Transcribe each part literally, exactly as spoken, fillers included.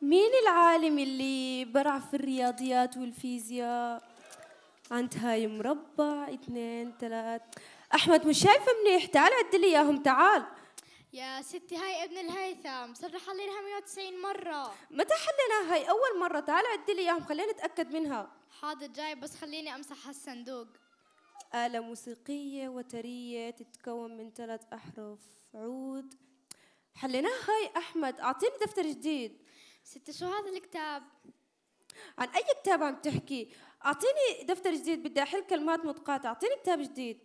مين العالم اللي برع في الرياضيات والفيزياء؟ عند هاي مربع اثنين ثلاث. أحمد مش شايفة منيح، تعال عد لي إياهم تعال. يا ستي هاي ابن الهيثم صرح لي لها مية وتسعين مرة. متى حليناها؟ هاي أول مرة، تعال عد لي إياهم خلينا نتأكد منها. حاضر جاي، بس خليني أمسح هالصندوق. آلة موسيقية وترية تتكون من ثلاث أحرف. عود. حليناها هاي أحمد، أعطيني دفتر جديد. ستي شو هذا الكتاب؟ عن أي كتاب عم تحكي؟ أعطيني دفتر جديد، بدي أحل كلمات متقاطعة، أعطيني كتاب جديد.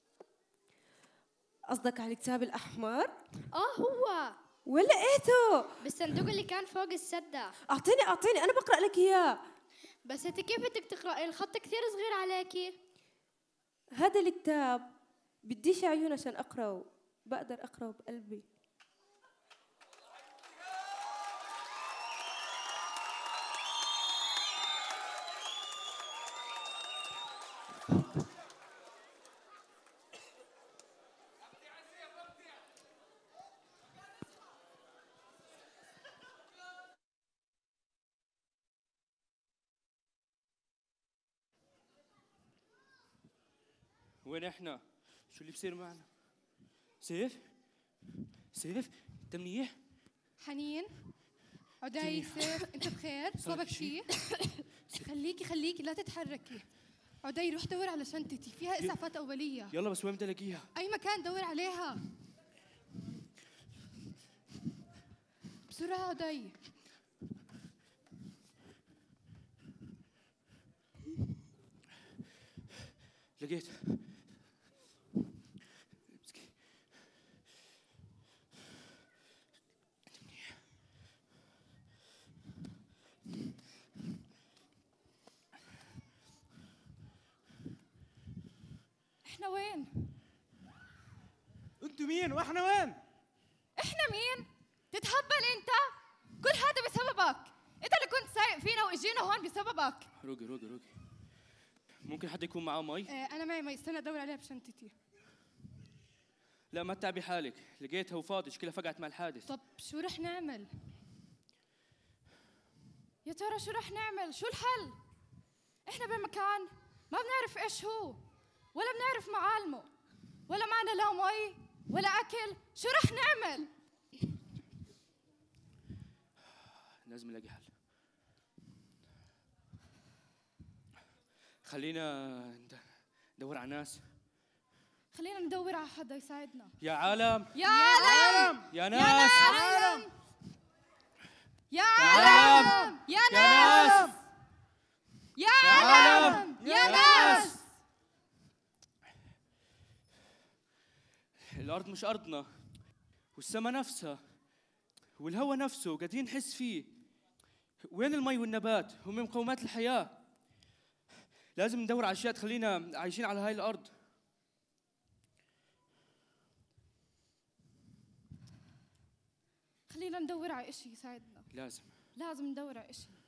قصدك على الكتاب الأحمر؟ آه هو. وين لقيته؟ بالصندوق اللي كان فوق السدة. أعطيني أعطيني أنا بقرأ لك إياه. بس أنت كيف بدك تقرأي؟ الخط كثير صغير عليكي. هذا الكتاب بديش عيون عشان أقرأه، بقدر أقرأه بقلبي. وين احنا؟ شو اللي بصير معنا؟ سيف؟ سيف؟ انت منيح؟ حنين؟ عدي سيف، انت بخير؟ صابك شيء؟ خليكي خليكي لا تتحركي. عدي روح دور على شنطتي، فيها اسعافات اوليه. يلا بس وين بدي الاقيها؟ اي مكان دور عليها بسرعه. عدي لقيت. احنا وين؟ انتوا مين واحنا وين؟ احنا مين؟ تتهبل انت؟ كل هذا بسببك، انت اللي كنت سايق فينا واجينا هون بسببك. روقي روقي روقي. ممكن حد يكون معاه مي؟ اه انا معي مي، استنى ادور عليها بشنطتي. لا ما تتعبي حالك، لقيتها وفاضي، شكلها فقعت مع الحادث. طب شو رح نعمل؟ يا ترى شو رح نعمل؟ شو الحل؟ احنا بمكان ما بنعرف ايش هو، ولا بنعرف معالمه، ولا معنا لا مي ولا اكل، شو رح نعمل؟ لازم نلاقي حل. خلينا ندور على ناس. خلينا ندور على حدا يساعدنا. يا عالم يا عالم يا ناس يا عالم يا ناس يا عالم يا ناس. الأرض مش أرضنا، والسما نفسها والهواء نفسه قاعدين نحس فيه. وين المي والنبات؟ هم من مقومات الحياة. لازم ندور على أشياء تخلينا عايشين على هاي الأرض. خلينا ندور على إشي يساعدنا. لازم لازم ندور على إشي.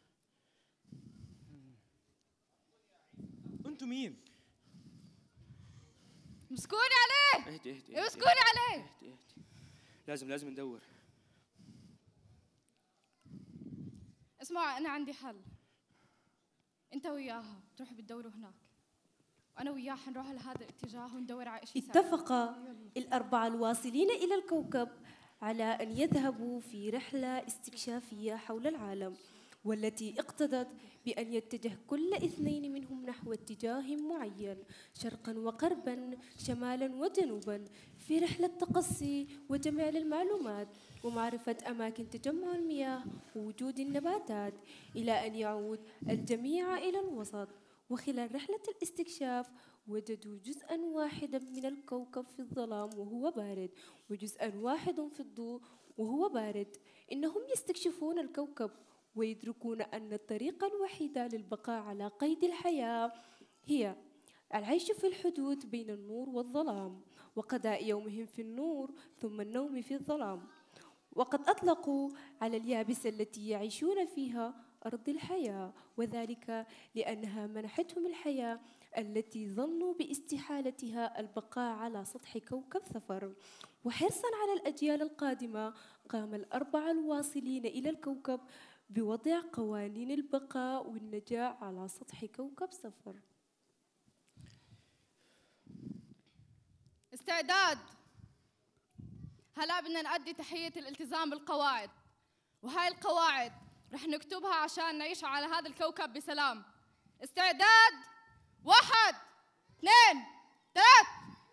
أنتوا مين؟ مسكوني عليه. اهدي اهدي مسكوني عليه. اهدي اهدي. لازم لازم ندور. اسمع أنا عندي حل. أنت وياها تروحوا بتدوروا هناك، وأنا وياه حنروح على هذا الاتجاه وندور على إشي يساعدنا. اتفق الأربعة الواصلين إلى الكوكب على أن يذهبوا في رحلة استكشافية حول العالم، والتي اقتضت بأن يتجه كل اثنين منهم نحو اتجاه معين، شرقا وغربا، شمالا وجنوبا، في رحلة تقصي وجمع المعلومات ومعرفة أماكن تجمع المياه ووجود النباتات، إلى أن يعود الجميع إلى الوسط. وخلال رحلة الاستكشاف وجدوا جزءاً واحداً من الكوكب في الظلام وهو بارد، وجزءاً واحد في الضوء وهو بارد. إنهم يستكشفون الكوكب ويدركون أن الطريقة الوحيدة للبقاء على قيد الحياة هي العيش في الحدود بين النور والظلام، وقضاء يومهم في النور ثم النوم في الظلام. وقد أطلقوا على اليابسة التي يعيشون فيها أرض الحياة، وذلك لأنها منحتهم الحياة التي ظنوا باستحالتها البقاء على سطح كوكب ثفر. وحرصاً على الأجيال القادمة قام الأربعة الواصلين إلى الكوكب بوضع قوانين البقاء والنجاة على سطح كوكب صفر. استعداد. هلا بدنا نأدي تحية الالتزام بالقواعد، وهاي القواعد رح نكتبها عشان نعيش على هذا الكوكب بسلام. استعداد. واحد اثنين ثلاث.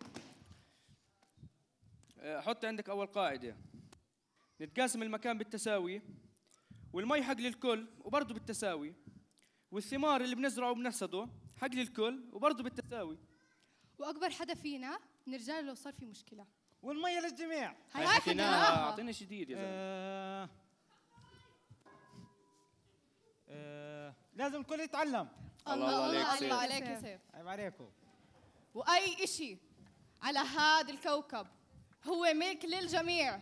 أه، حط عندك أول قاعدة: نتقاسم المكان بالتساوي، والمي حق للكل وبرضه بالتساوي، والثمار اللي بنزرعه وبنحصده حق للكل وبرضه بالتساوي. واكبر حدا فينا من رجال لو صار في مشكله. والمية للجميع. هاي حكيناها، اعطينا شديد يا زلمه. آه آه لازم الكل يتعلم. الله الله عليك سيف. الله عليك يا سيف. عيب عليكم. واي اشي على هذا الكوكب هو ملك للجميع.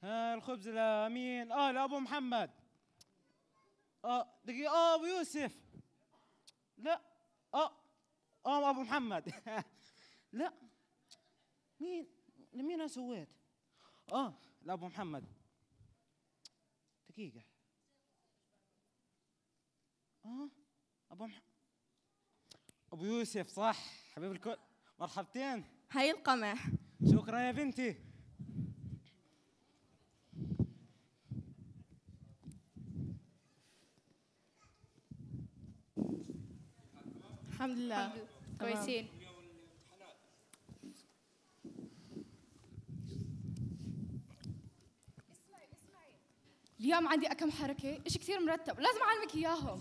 ها الخبز لمين؟ اه لابو محمد. اه دقيقة، اه ابو يوسف. لا اه اه ابو محمد. لا مين لمين انا سويت؟ اه لابو محمد. دقيقة. اه ابو محمد، ابو يوسف صح حبيب الكل. مرحبتين. هاي القمح. شكرا يا بنتي. الحمد لله كويسين. اليوم عندي أكم حركة إشي كثير مرتب لازم أعلمك إياهم.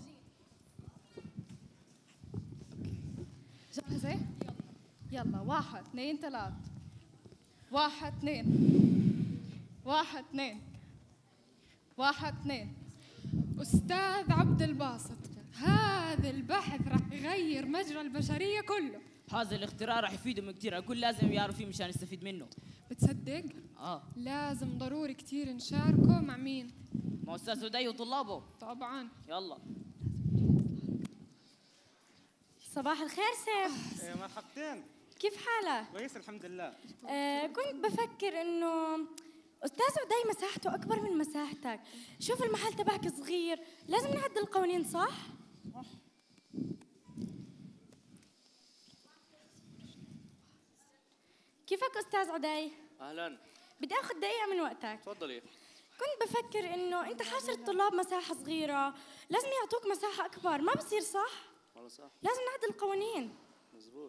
جاهزة؟ يلا واحد اثنين ثلاث. واحد اثنين. واحد اثنين. واحد اثنين. أستاذ عبد الباسط، هذا البحث راح يغير مجرى البشرية كله. هذا الاختراع راح يفيدهم كثير، الكل لازم يعرف فيه مشان يستفيد منه. بتصدق؟ اه لازم ضروري كثير نشاركه مع مين؟ مع أستاذ هدي وطلابه. طبعا. يلا. صباح الخير سيف. إيه مرحبتين. كيف حالك؟ كويس الحمد لله. آه كنت بفكر انه استاذ عدي مساحته اكبر من مساحتك، شوف المحل تبعك صغير، لازم نعدل القوانين صح؟ كيفك استاذ عدي؟ اهلا. بدي اخذ دقيقة من وقتك. تفضلي. كنت بفكر انه انت حاشر الطلاب مساحة صغيرة، لازم يعطوك مساحة اكبر، ما بصير صح؟ والله صح. لازم نعدل القوانين. مزبوط.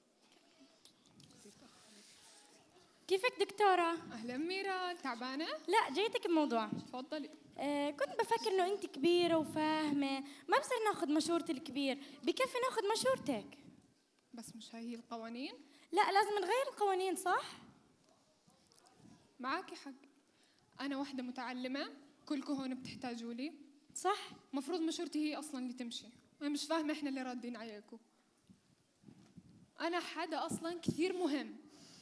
كيفك دكتورة؟ أهلا ميرا، تعبانة؟ لا جيتك بموضوع. تفضلي. آه كنت بفكر انه انت كبيرة وفاهمة، ما بصير ناخذ مشورة الكبير، بكفي ناخذ مشورتك. بس مش هي القوانين؟ لا لازم نغير القوانين صح؟ معاكي حق. أنا واحدة متعلمة، كلكم هون بتحتاجوا لي. صح؟ مفروض مشورتي هي أصلاً اللي تمشي، أنا مش فاهمة إحنا اللي رادين عليكم. أنا حدا أصلاً كثير مهم.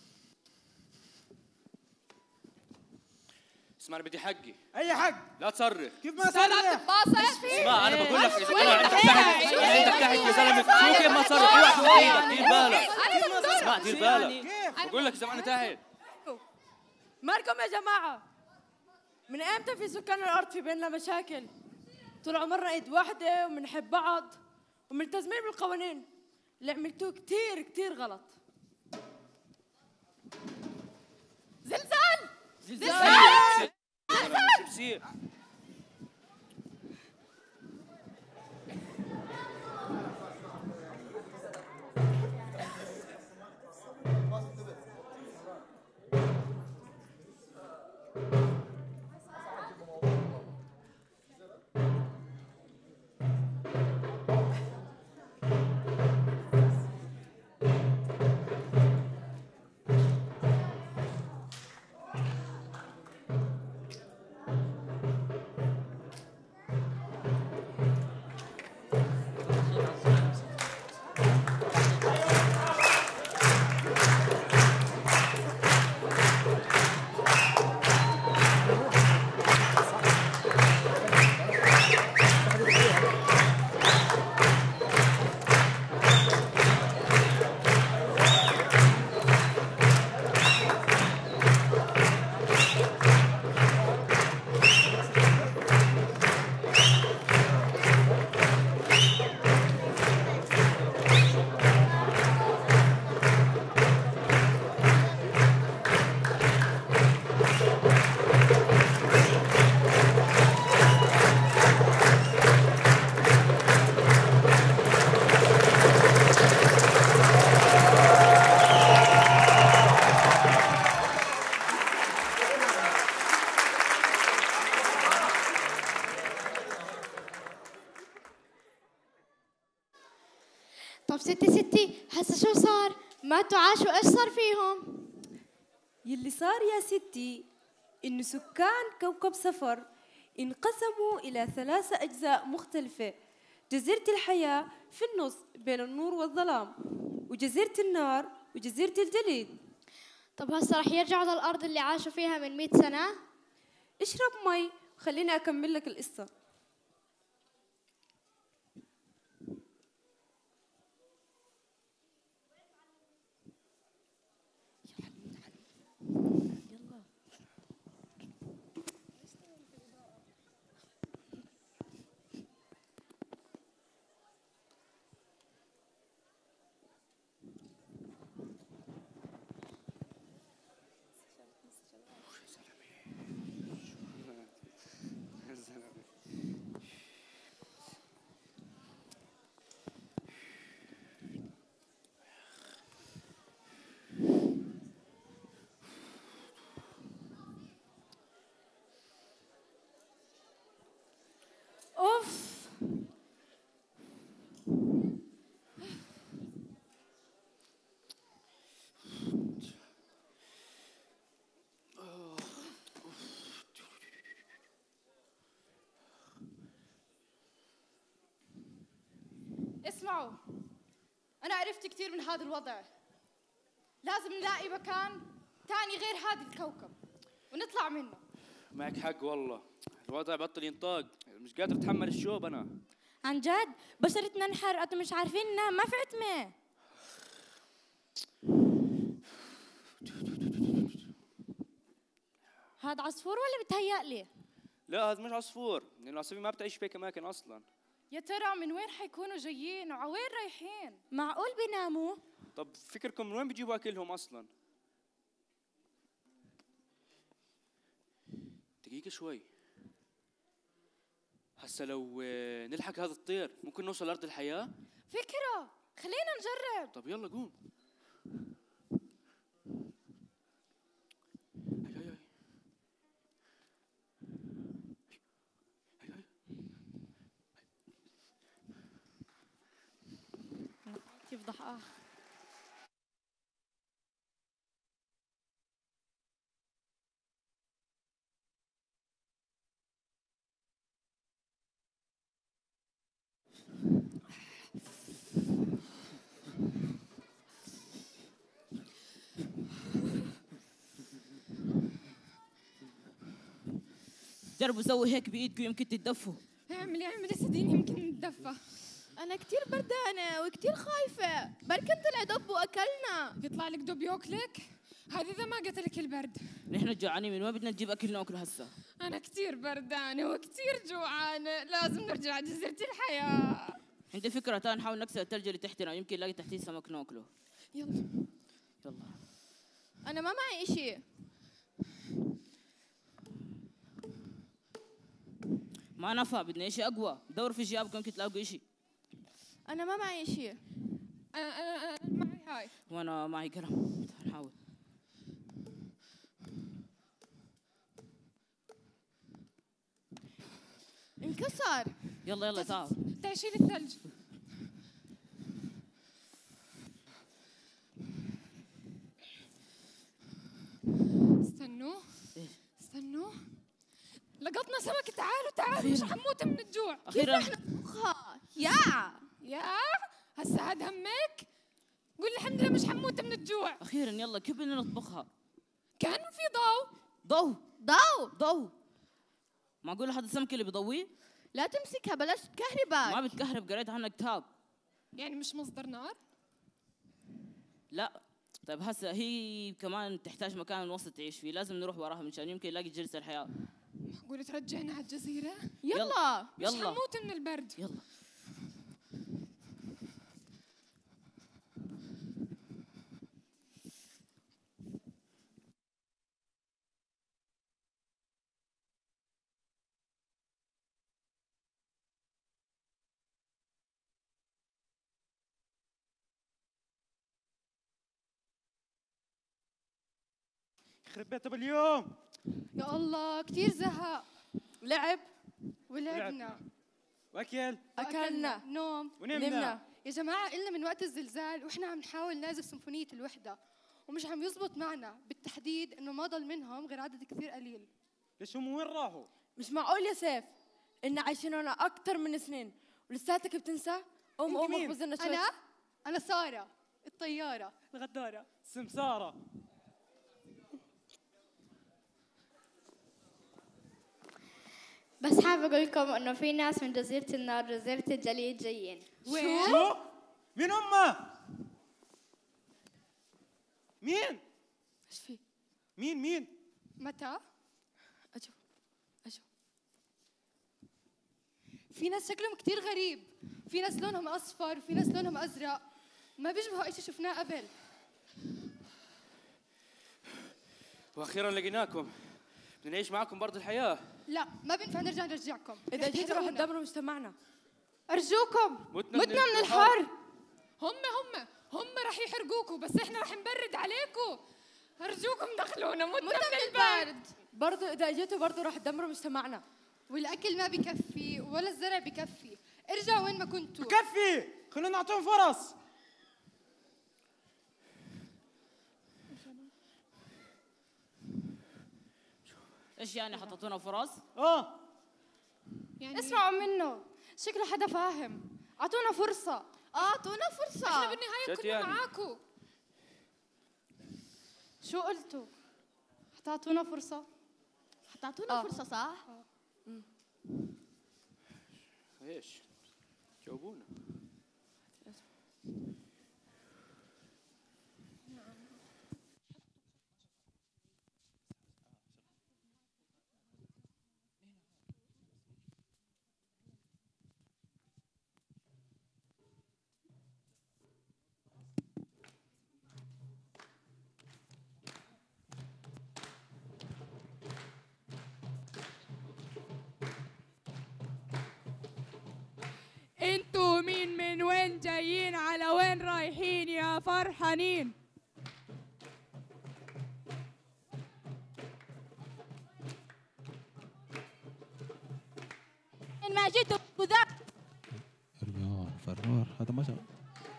اسمع انا بدي حقي. اي حق؟ لا تصرخ. كيف ما صرخ؟ اسمع انا بقول لك اذا انا عندك تحت عندك تحت يا زلمه شو كيف ما تصرخ؟ روح شوف ايدك دير بالك. اسمع دير بالك. بقول لك اذا انا تحت. مالكم يا جماعة؟ من امتى في سكان الارض في بيننا مشاكل؟ طول عمرنا ايد واحدة وبنحب بعض وملتزمين بالقوانين، اللي عملتوه كتير كتير غلط. زلزال! زلزال! شو بصير؟ طب ستي ستي هسه شو صار؟ ماتوا عاشوا ايش صار فيهم؟ يلي صار يا ستي إن سكان كوكب صفر انقسموا إلى ثلاثة أجزاء مختلفة. جزيرة الحياة في النص بين النور والظلام، وجزيرة النار وجزيرة الجليد. طب هسه رح يرجعوا للأرض اللي عاشوا فيها من مئة سنة؟ اشرب مي وخليني أكمل لك القصة. اوف. اسمعوا، أنا عرفت كثير من هذا الوضع. لازم نلاقي مكان تاني غير هذا الكوكب ونطلع منه. معك حق والله، الوضع بطل ينطاق، مش قادر اتحمل الشوب انا. عن جد بشرتنا انحرقت ومش عارفين ننام، ما في عتمة. هذا عصفور ولا بتهيألي؟ لا هذا مش عصفور، لأن العصافير ما بتعيش في أماكن أصلاً. يا ترى من وين حيكونوا جايين وعوين رايحين؟ معقول بيناموا؟ طب فكركم من وين بيجيبوا أكلهم أصلاً؟ دقيقة شوي. هسا لو آه، نلحق هذا الطير ممكن نوصل لأرض الحياة؟ فكرة، خلينا نجرب. طب يلا قوم. يفضح آه. جربوا سووا هيك بايدكم يمكن تتدفوا. اعملي اعملي صدقيني يمكن نتدفى. أنا كتير بردانة وكتير خايفة، بركن طلع دب وأكلنا. يطلع لك دب ياكلك؟ هذا إذا ما قتلك البرد. نحن جوعانين، من وين بدنا نجيب اكل ناكله هسه؟ أنا كتير بردانة وكتير جوعانة، لازم نرجع جزيرة الحياة. عندي فكرة، تعال نحاول نكسر الثلج اللي تحتنا، يمكن نلاقي تحتيه سمك ناكله. يلا يلا. أنا ما معي إشي. ما نفع، بدنا إشي أقوى، دوروا في جيابكم يمكن تلاقوا إشي. أنا ما معي إشي. أنا أنا أنا معي هاي. وأنا معي قلم، تعال نحاول. انكسر. يلا يلا تعال. تعال شيل الثلج. استنوا إيش؟ استنوا، لقطنا سمك. تعالوا تعالوا، مش حنموت من الجوع. أخيرا. نطبخها يا يا هسه هاد همك؟ قول الحمد لله مش حنموت من الجوع. أخيرا يلا، كيف بدنا نطبخها؟ كان في ضوء. ضو ضو. ضو. معقول هذا السمك اللي بضويه؟ لا تمسكها بلاش تكهربك. ما بتكهرب، قريت عنها كتاب. يعني مش مصدر نار؟ لا. طيب هسه هي كمان تحتاج مكان وسط تعيش فيه، لازم نروح وراها منشان يمكن نلاقي جلسة الحياة. معقول ترجعنا على الجزيرة؟ يلا مش يلا حنموت من البرد. يلا. يخرب بيته باليوم. يا الله كثير زهق. لعب ولعبنا واكل أكلنا نوم ونمنا. نمنا. يا جماعة إلنا من وقت الزلزال وإحنا عم نحاول نعزف سيمفونية الوحدة ومش عم يزبط معنا، بالتحديد إنه ما ضل منهم غير عدد كثير قليل. ليش هم وين راحوا؟ مش معقول يا سيف إن عايشين هنا أكتر من سنين ولساتك بتنسى؟ قوم أنت قوم مين؟ اخبز لنا شوي. أنا أنا سارة الطيارة الغدارة. سمسارة. بس حابة أقول لكم إنه في ناس من جزيرة النار جزيرة الجليد جايين. شو؟ مين هم؟ مين؟ ايش في؟ مين مين؟ متى؟ اجوا اجوا في ناس شكلهم كتير غريب، في ناس لونهم اصفر وفي ناس لونهم ازرق، ما بيشبهوا اي شيء شفناه قبل. واخيرا لقيناكم. بدنا نعيش معكم برضه الحياه. لا ما بينفع نرجع نرجعكم. اذا جيتوا راح تدمروا مجتمعنا. ارجوكم متنا, متنا من الحر. هم هم هم رح يحرقوكوا، بس احنا رح نبرد عليكم. ارجوكم دخلونا، متنا من البرد. برضه اذا جيتوا برضه راح تدمروا مجتمعنا. والاكل ما بكفي ولا الزرع بكفي، ارجعوا وين ما كنتوا. بكفي، خلونا نعطيهم فرص. ايش يعني حطيتونا فرص؟ اه يعني اسمعوا منه، شكله حدا فاهم. اعطونا فرصة. اه اعطونا فرصة. احنا بالنهاية جد كنا يعني. معاكم. شو قلتوا؟ حتعطونا فرصة؟ حتعطونا آه. فرصة صح؟ ايش؟ جاوبونا. انتوا مين من وين جايين على وين رايحين يا فرحانين؟ إن ما جيتوا بذا فرار فرار هذا ما شاء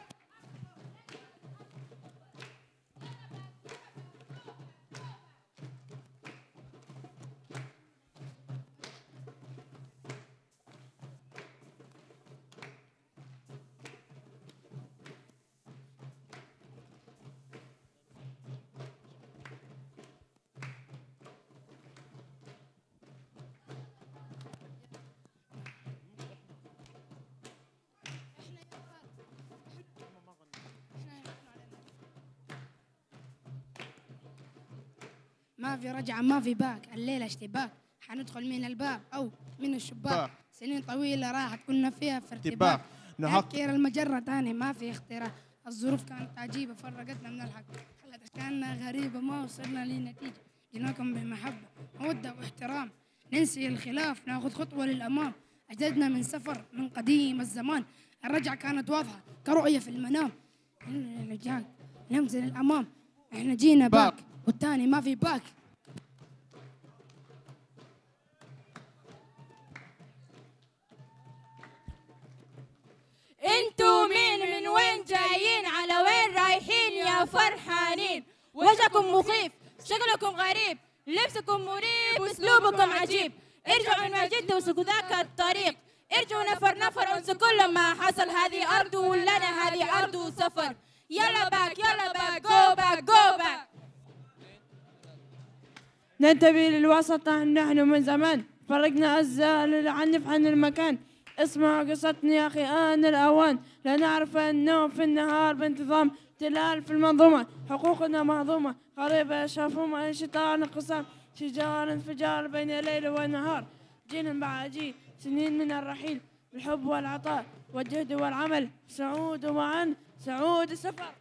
ما في رجعة ما في باك، الليلة اشتباك، حندخل من الباب أو من الشباك. سنين طويلة راحت كنا فيها في ارتباك، نحكر المجرة تاني ما في اختراع. الظروف كانت عجيبة فرقتنا من الحق، خلت أشكالنا غريبة ما وصلنا لنتيجة. جيناكم بمحبة مودة واحترام، ننسي الخلاف ناخذ خطوة للأمام. أجدادنا من سفر من قديم الزمان، الرجعة كانت واضحة كرؤية في المنام. الرجال نمزل الأمام، احنا جينا باك والتاني ما في باك. انتوا مين من وين جايين على وين رايحين يا فرحانين؟ وجهكم مخيف، شكلكم غريب، لبسكم مريب، اسلوبكم عجيب. ارجعوا ما جد وسكوا ذاك الطريق، ارجعوا نفر نفر انسوا كل ما حصل. هذه ارض ولنا هذه ارض وسفر. يلا باك يلا باك جو باك جو باك. ننتبه للوسط نحن من زمان، فرقنا الزال العنف عن المكان. اسمع قصتني يا أخي آن الأوان، لا نعرف النوم في النهار بانتظام. تلال في المنظومة حقوقنا مهضومة، غريبة شافوما انشطار انقسام. شجار انفجار بين الليل والنهار، جيل بعد جيل سنين من الرحيل. بالحب والعطاء والجهد والعمل سعود معا سعود السفر.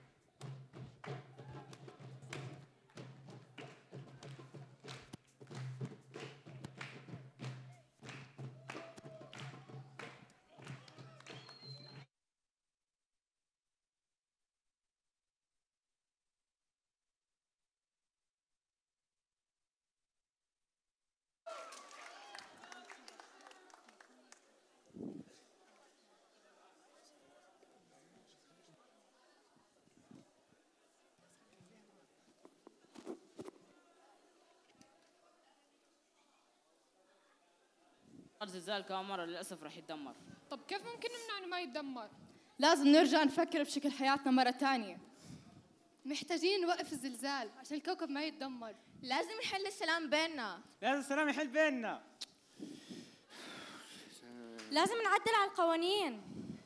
زلزال كمان مرة للأسف رح يتدمر. طب كيف ممكن نمنع إنه ما يتدمر؟ لازم نرجع نفكر بشكل حياتنا مرة تانية. محتاجين نوقف الزلزال عشان الكوكب ما يتدمر. لازم نحل السلام بيننا. لازم السلام يحل بيننا. لازم نعدل على القوانين.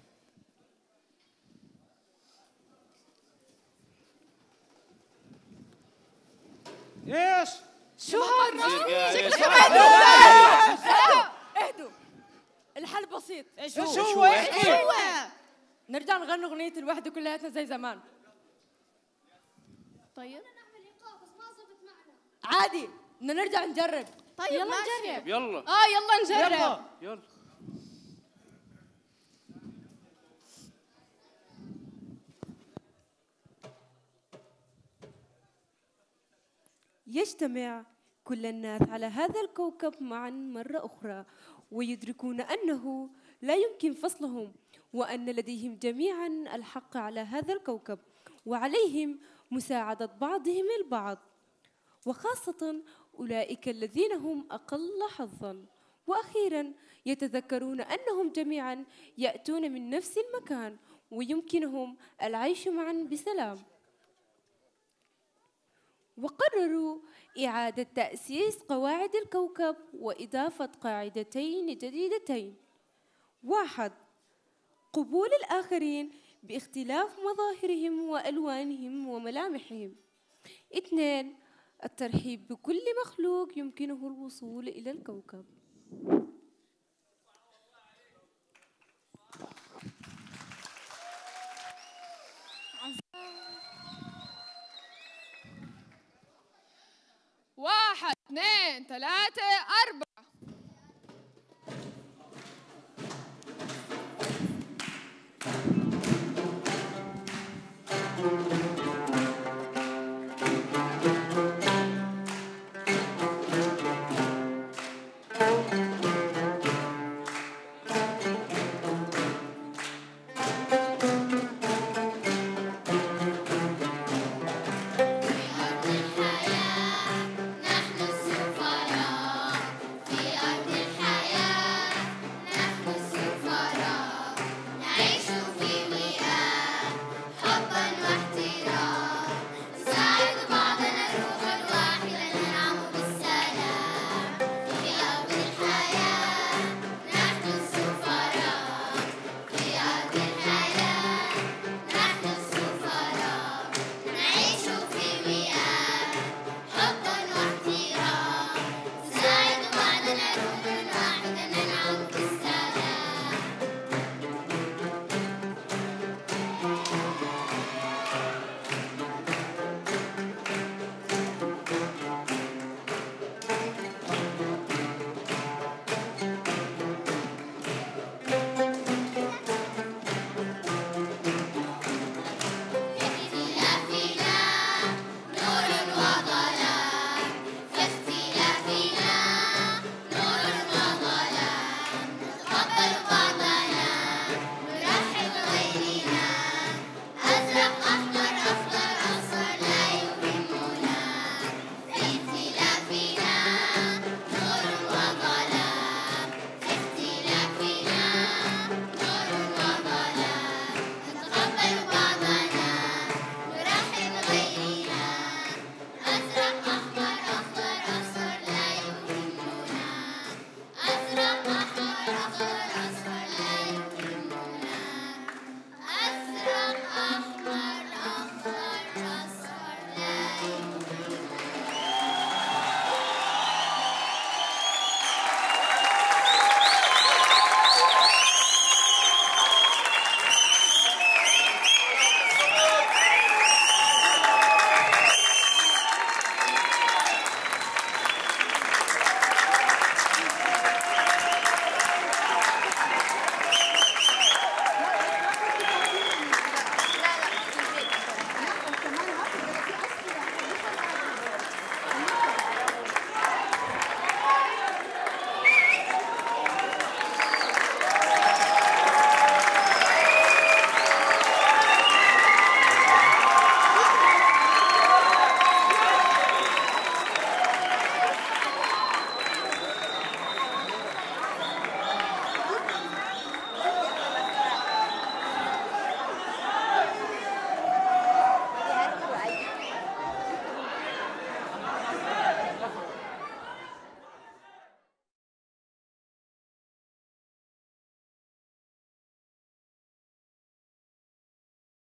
ايش؟ شو هذا؟ شكلكم اهدوا اهدوا، الحل بسيط. ايش هو؟ ايش هو؟ احكي. نرجع نغني اغنية الوحدة كلياتنا زي زمان. طيب عادي، بدنا نرجع نجرب. طيب يلا نجرب. يلا اه يلا نجرب. يلا. يلا. يجتمع كل الناس على هذا الكوكب معا مرة أخرى، ويدركون أنه لا يمكن فصلهم، وأن لديهم جميعا الحق على هذا الكوكب، وعليهم مساعدة بعضهم البعض، وخاصة أولئك الذين هم أقل حظا. وأخيرا يتذكرون أنهم جميعا يأتون من نفس المكان، ويمكنهم العيش معا بسلام. وقرروا إعادة تأسيس قواعد الكوكب وإضافة قاعدتين جديدتين: واحد، قبول الآخرين باختلاف مظاهرهم وألوانهم وملامحهم. اثنين، الترحيب بكل مخلوق يمكنه الوصول إلى الكوكب. واحد اثنين ثلاثة أربعة.